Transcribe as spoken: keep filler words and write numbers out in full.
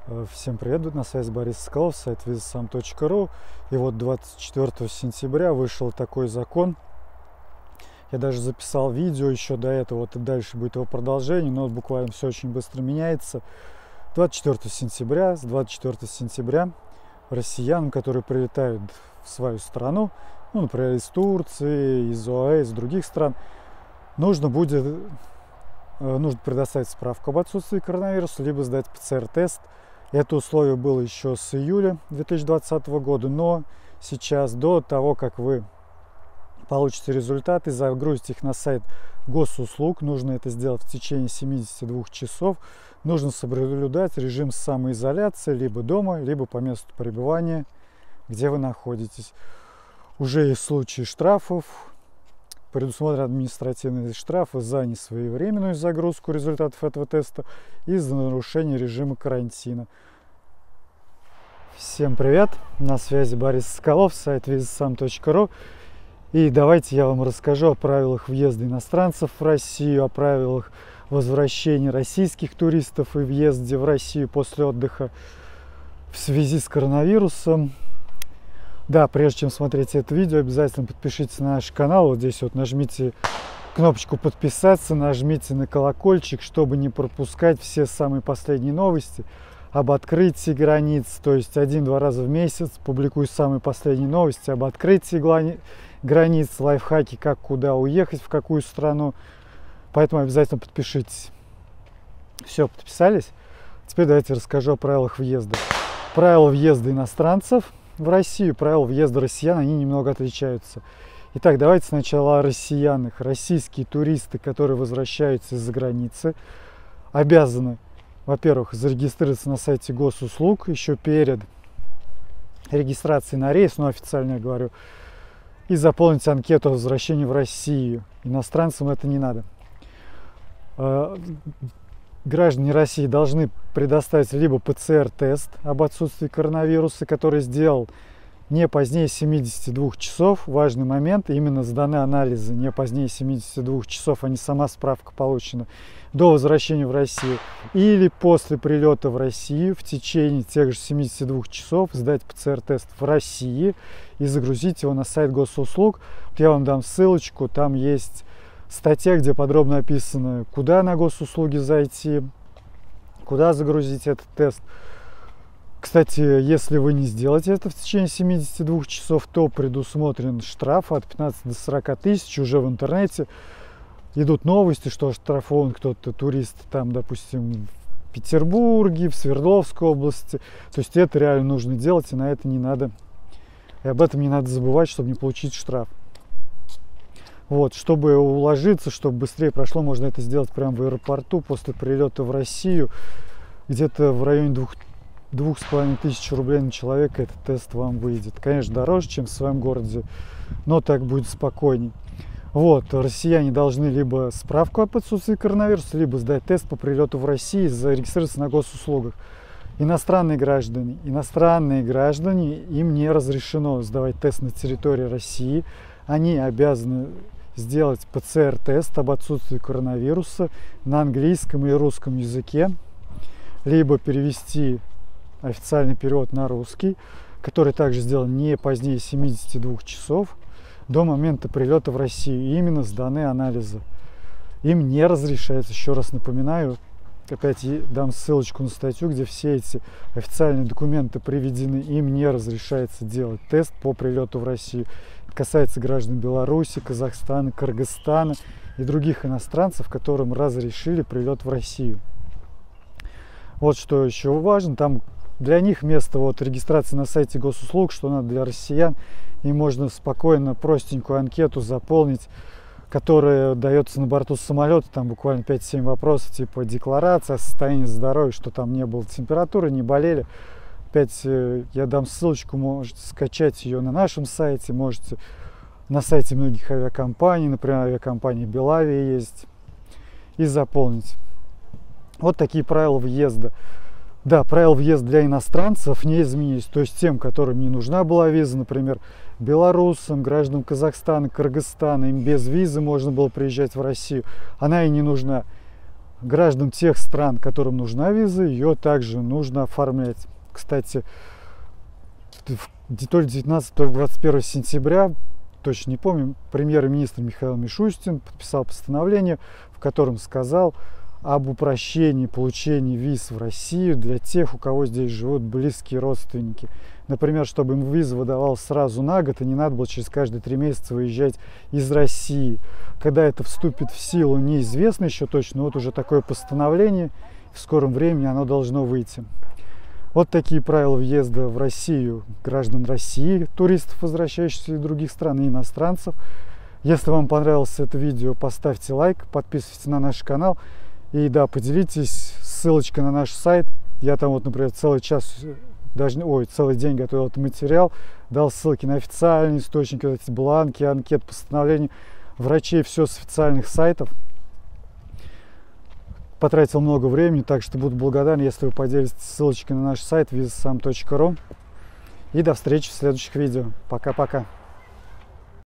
Всем привет, на связи Борис Соколов, сайт визасам точка ру. И вот двадцать четвёртого сентября вышел такой закон. Я даже записал видео еще до этого, вот и дальше будет его продолжение, но буквально все очень быстро меняется. двадцать четвёртого сентября, с двадцать четвёртого сентября россиянам, которые прилетают в свою страну, ну, например, из Турции, из ОАЭ, из других стран, нужно будет нужно предоставить справку об отсутствии коронавируса, либо сдать ПЦР-тест. Это условие было еще с июля две тысячи двадцатого года, но сейчас, до того, как вы получите результаты, загрузите их на сайт госуслуг, нужно это сделать в течение семидесяти двух часов. Нужно соблюдать режим самоизоляции либо дома, либо по месту пребывания, где вы находитесь. Уже есть случаи штрафов. Предусмотрены административные штрафы за несвоевременную загрузку результатов этого теста и за нарушение режима карантина. Всем привет! На связи Борис Соколов, сайт визасам точка ру. И давайте я вам расскажу о правилах въезда иностранцев в Россию, о правилах возвращения российских туристов и въезде в Россию после отдыха в связи с коронавирусом. Да, прежде чем смотреть это видео, обязательно подпишитесь на наш канал. Вот здесь вот нажмите кнопочку подписаться, нажмите на колокольчик, чтобы не пропускать все самые последние новости об открытии границ. То есть один-два раза в месяц публикую самые последние новости об открытии границ, лайфхаки, как куда уехать, в какую страну. Поэтому обязательно подпишитесь. Все, подписались? Теперь давайте расскажу о правилах въезда. Правила въезда иностранцев в Россию, правила въезда россиян, они немного отличаются. Итак, давайте сначала о россиянах. Российские туристы, которые возвращаются из-за границы, обязаны, во-первых, зарегистрироваться на сайте госуслуг еще перед регистрацией на рейс, ну официально я говорю, и заполнить анкету о возвращении в Россию. Иностранцам это не надо. Граждане России должны предоставить либо ПЦР-тест об отсутствии коронавируса, который сделал не позднее семидесяти двух часов. Важный момент, именно сданы анализы не позднее семидесяти двух часов, а не сама справка получена до возвращения в Россию. Или после прилета в Россию в течение тех же семидесяти двух часов сдать ПЦР-тест в России и загрузить его на сайт госуслуг. Я вам дам ссылочку, там есть статья, где подробно описано, куда на госуслуги зайти, куда загрузить этот тест. Кстати, если вы не сделаете это в течение семидесяти двух часов, то предусмотрен штраф от пятнадцати до сорока тысяч. Уже в интернете идут новости, что оштрафован кто-то турист там, допустим, в Петербурге, в Свердловской области. То есть это реально нужно делать, и на это не надо, и об этом не надо забывать, чтобы не получить штраф. Вот, чтобы уложиться, чтобы быстрее прошло, можно это сделать прямо в аэропорту после прилета в Россию. Где-то в районе двух, двух с половиной тысяч рублей на человека этот тест вам выйдет. Конечно, дороже, чем в своем городе, но так будет спокойней. Вот, россияне должны либо справку об отсутствии коронавируса, либо сдать тест по прилету в Россию и зарегистрироваться на госуслугах. Иностранные граждане, иностранные граждане, им не разрешено сдавать тест на территории России. Они обязаны сделать ПЦР-тест об отсутствии коронавируса на английском и русском языке, либо перевести официальный перевод на русский, который также сделан не позднее семидесяти двух часов до момента прилета в Россию. И именно сданы анализы. Им не разрешается, еще раз напоминаю, опять дам ссылочку на статью, где все эти официальные документы приведены, им не разрешается делать тест по прилету в Россию. Касается граждан Беларуси, Казахстана, Кыргызстана и других иностранцев, которым разрешили прилет в Россию. Вот что еще важно, там для них вместо вот регистрации на сайте госуслуг, что надо для россиян, им можно спокойно простенькую анкету заполнить, которая дается на борту самолета, там буквально пять-семь вопросов, типа декларация, состояние здоровья, что там не было температуры, не болели. Опять я дам ссылочку, можете скачать ее на нашем сайте, можете на сайте многих авиакомпаний, например, авиакомпания Белавия есть, и заполнить. Вот такие правила въезда. Да, правила въезда для иностранцев не изменились, то есть тем, которым не нужна была виза, например, белорусам, гражданам Казахстана, Кыргызстана, им без визы можно было приезжать в Россию, она и не нужна. Граждан тех стран, которым нужна виза, ее также нужно оформлять. Кстати, то ли девятнадцатого, то ли двадцать первого сентября, точно не помню, премьер-министр Михаил Мишустин подписал постановление, в котором сказал об упрощении получения виз в Россию для тех, у кого здесь живут близкие родственники. Например, чтобы им виза выдавалась сразу на год, и не надо было через каждые три месяца выезжать из России. Когда это вступит в силу, неизвестно еще точно, вот уже такое постановление, в скором времени оно должно выйти. Вот такие правила въезда в Россию граждан России, туристов, возвращающихся из других стран и иностранцев. Если вам понравилось это видео, поставьте лайк, подписывайтесь на наш канал. И да, поделитесь ссылочкой на наш сайт. Я там вот, например, целый час, даже, ой, целый день готовил этот материал. Дал ссылки на официальные источники, вот эти бланки, анкет, постановлений врачей, все с официальных сайтов. Потратил много времени, так что буду благодарен, если вы поделитесь ссылочкой на наш сайт визасам точка ру. И до встречи в следующих видео. Пока-пока.